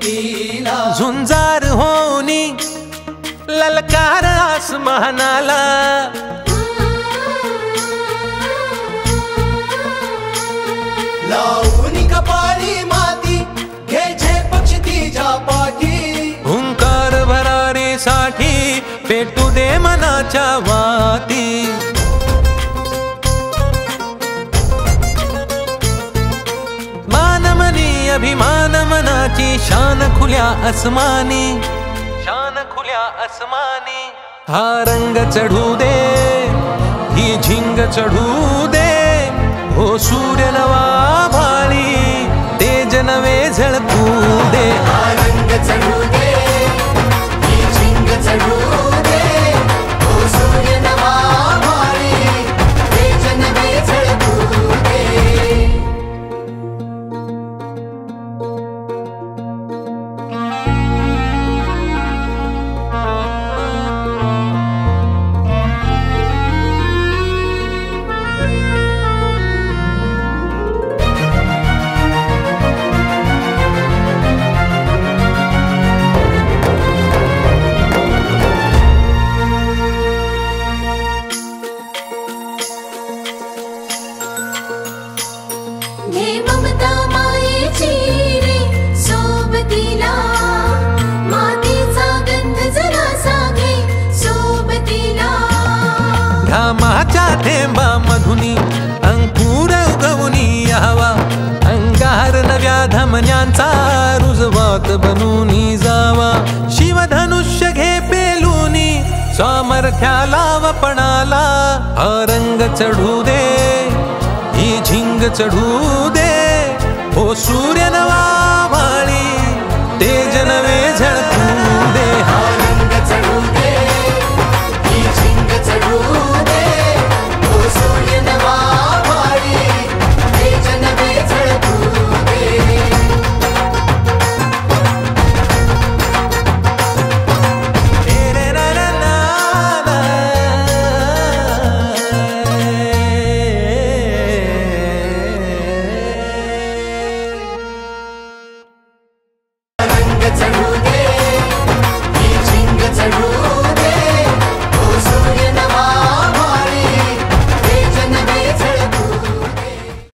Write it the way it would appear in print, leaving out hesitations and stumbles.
लीला झुंजार होनी ललकार आसमानाला लावून कपाळी माती घ्यायचे पक्षी तिच्या पाठी हुंकार भरारीसाठी पेटू दे मनाच्या वाती मानमनी अभिमान मनाची शान खुल्या आसमानी शान खुल्या आसमानी हा रंग चढू दे ही झिंग चढू दे हो सूर्य नवा भाळी तेज नवे झळकू दे हा रंग चढू दे ही झिंग चढू दे हो सूर्य नवा भाळी तेज नवे झळकू दे घे ममता मायेची रे सोबतीला मातीचा गंध जरासा घे सोबतीला घामाच्या थेंबा मधुनी अंकुर उगवूनी यावा अंगार नव्या धमन्यांचा रुजवात बनूनी जावा शिवधनुष्य घे पेलूनी सामर्थ्याला वपणाला हा रंग चढू दे ही झिंग चढू दे हो सूर्य नवा भाळी